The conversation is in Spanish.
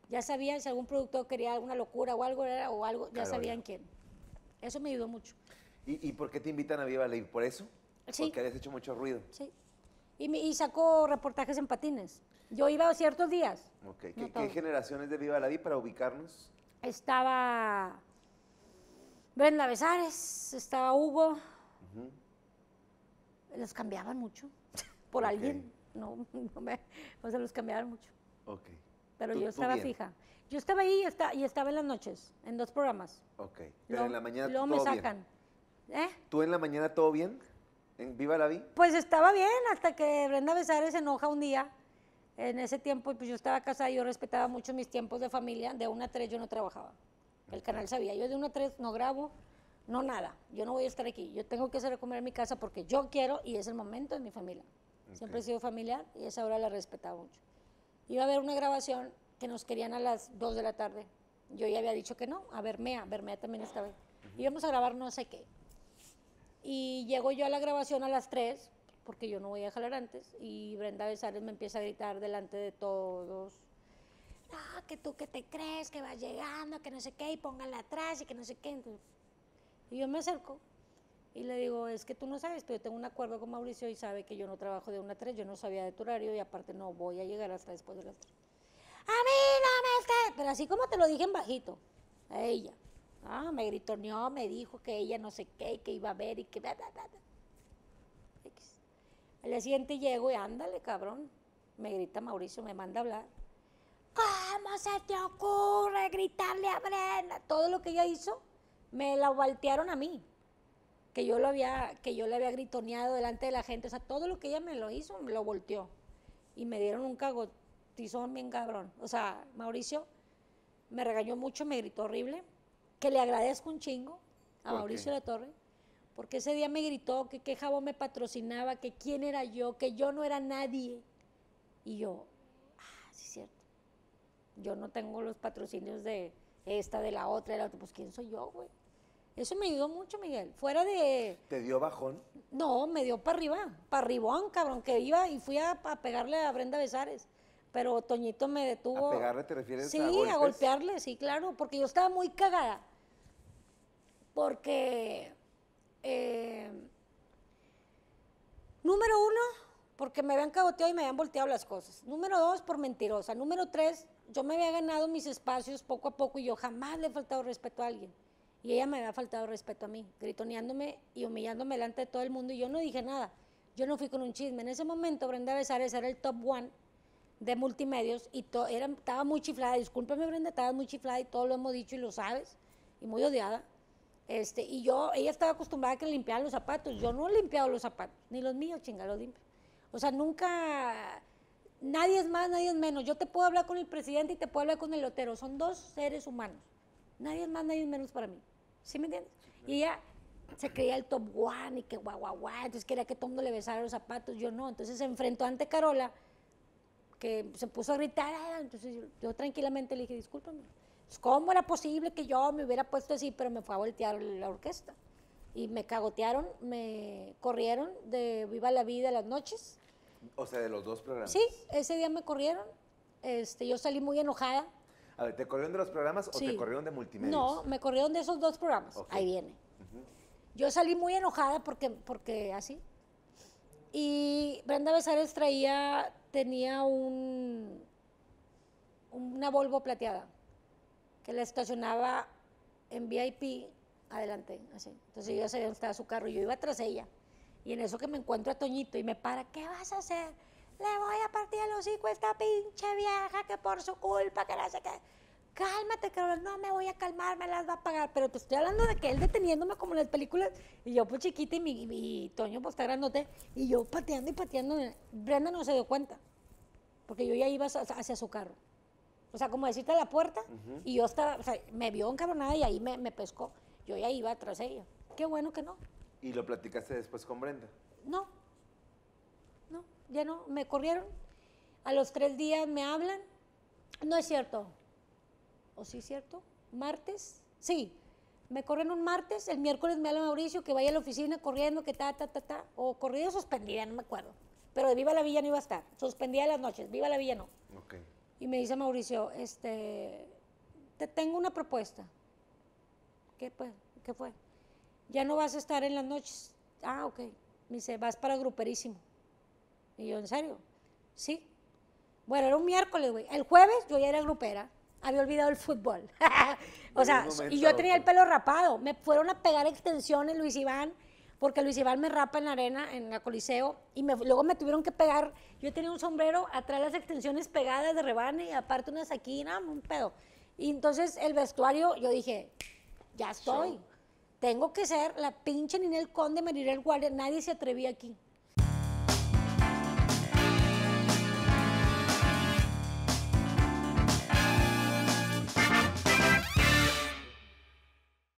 Ya sabían si algún productor quería alguna locura o algo, ya Claro, sabían ya. quién. Eso me ayudó mucho. ¿Y por qué te invitan a Viva la ¿Por eso? Sí, Porque habías hecho mucho ruido. sí. Y sacó reportajes en patines. Yo iba ciertos días, Ok. no ¿Qué todos. generaciones de Viva la para ubicarnos? Estaba Brenda Besares, estaba Hugo. Los cambiaban mucho por Ok. alguien. No, o sea, los cambiaban mucho. Ok. Pero Tú yo estaba bien. fija. Yo estaba ahí y estaba en las noches, en 2 programas. Ok. Pero en la mañana Luego me todo bien. sacan. ¿Eh? ¿Tú en la mañana todo bien? ¿En Viva la Pues estaba bien hasta que Brenda Besares se enoja un día. En ese tiempo, pues yo estaba casada y yo respetaba mucho mis tiempos de familia. De 1 a 3 yo no trabajaba. El canal sabía. Yo de 1 a 3 no grabo, no nada. Yo no voy a estar aquí. Yo tengo que hacer de comer en mi casa porque yo quiero y es el momento de mi familia. Siempre he sido familiar y esa hora la respetaba mucho. Iba a haber una grabación que nos querían a las 2 de la tarde. Yo ya había dicho que no, a Bermea también estaba ahí. Íbamos a grabar no sé qué. Y llego yo a la grabación a las 3, porque yo no voy a jalar antes, y Brenda Besares me empieza a gritar delante de todos. No, que tú que te crees, que vas llegando, que no sé qué, y póngala atrás, y que no sé qué. Entonces, y yo me acerco y le digo, es que tú no sabes, pero yo tengo un acuerdo con Mauricio y sabe que yo no trabajo de 1 a 3, yo no sabía de tu horario y aparte no voy a llegar hasta después de las 3. A mí no me esté, pero así como te lo dije en bajito, a ella. Ah, me gritoneó, me dijo que ella no sé qué, que iba a ver y que... Bla, bla, bla. X. Al día siguiente llego y ándale, cabrón. Me grita Mauricio, me manda a hablar. ¿Cómo se te ocurre gritarle a Brenda? Todo lo que ella hizo, me la voltearon a mí. Que yo le había gritoneado delante de la gente. O sea, todo lo que ella me lo hizo, me lo volteó. Y me dieron un cagotizón bien cabrón. O sea, Mauricio me regañó mucho, me gritó horrible. Que le agradezco un chingo a ¿Por Mauricio qué? de la Torre. Porque ese día me gritó que qué jabón me patrocinaba, que quién era yo, que yo no era nadie. Y yo, sí es cierto. Yo no tengo los patrocinios de esta, de la otra, de la otra. Pues ¿quién soy yo, güey? Eso me ayudó mucho, Miguel. Fuera de... ¿Te dio bajón? No, me dio para arriba, para arribón, cabrón, que iba y fui a pegarle a Brenda Besares. Pero Toñito me ¿A detuvo. pegarle te refieres a Sí, a golpes? golpearle, sí, claro, porque yo estaba muy cagada. Porque, eh, número 1, porque me habían cagoteado y me habían volteado las cosas. Número 2, por mentirosa. Número 3, yo me había ganado mis espacios poco a poco y yo jamás le he faltado respeto a alguien. Y ella me había faltado respeto a mí, gritoneándome y humillándome delante de todo el mundo y yo no dije nada. Yo no fui con un chisme. En ese momento Brenda Besares era el top one de multimedios y estaba muy chiflada. Discúlpame, Brenda, estaba muy chiflada y todo lo hemos dicho y lo sabes. Y muy odiada. Ella estaba acostumbrada a que le limpiaran los zapatos. Yo no he limpiado los zapatos, ni los míos, chinga, los limpio. O sea, nunca, nadie es más, nadie es menos. Yo te puedo hablar con el presidente y te puedo hablar con el lotero. Son 2 seres humanos. Nadie es más, nadie es menos para mí. ¿Sí me entiendes? Y ella se creía el top one y que guau, guau, guau. Entonces quería que todo el mundo le besara los zapatos. Yo no. Entonces se enfrentó ante Carola, que se puso a gritar. Entonces yo tranquilamente le dije, discúlpame. Pues, ¿cómo era posible que yo me hubiera puesto así? Pero me fue a voltear la orquesta. Y me cagotearon, me corrieron de Viva la Vida las noches. O sea, de los dos programas. Sí, ese día me corrieron. Yo salí muy enojada. A ver, ¿te corrieron de los programas o Sí. te corrieron de multimedios? No, me corrieron de esos 2 programas. Ok. Ahí viene. Yo salí muy enojada porque así. Y Brenda Besares tenía una Volvo plateada que la estacionaba en VIP adelante, así. Entonces yo ya sabía dónde estaba su carro y yo iba tras ella. Y en eso que me encuentro a Toñito y me para, ¿qué vas a hacer? Le voy a partir el hocico a esta pinche vieja que por su culpa, que no sé qué. Cálmate, Carol, no me voy a calmar, me las va a pagar. Pero te estoy hablando de que él deteniéndome como en las películas, y yo pues chiquita y Toño pues está grandote, y yo pateando y pateando. Brenda no se dio cuenta, porque yo ya iba hacia su carro. O sea, como decirte a la puerta, y yo estaba, o sea, me vio encabronada y ahí me pescó. Yo ya iba tras ella. Qué bueno que no. ¿Y lo platicaste después con Brenda? No, ya no, me corrieron. A los 3 días me hablan. No es cierto. ¿O sí es cierto? ¿Martes? Sí. Me corren un martes, el miércoles me habla Mauricio que vaya a la oficina corriendo, que ta. O corrida o suspendida, no me acuerdo. Pero de Viva la Villa no iba a estar. Suspendida las noches, Viva la Villa no. Ok. Y me dice Mauricio, te tengo una propuesta. ¿Qué, pues? ¿Qué fue? Ya no vas a estar en las noches. Ah, ok. Me dice, vas para Gruperísimo. Y yo, ¿en serio? Sí. Bueno, era un miércoles, güey. El jueves yo ya era grupera. Había olvidado el fútbol. O sea, y yo tenía el pelo rapado. Me fueron a pegar extensiones, Luis Iván, porque Luis Iván me rapa en la arena, en la Coliseo, y luego me tuvieron que pegar. Yo tenía un sombrero, atrás las extensiones pegadas de rebane, y aparte unas aquí, nada, un pedo. Y entonces el vestuario, yo dije, ya estoy. Tengo que ser la pinche Ninel Conde, Maribel Guardia, nadie se atrevía aquí.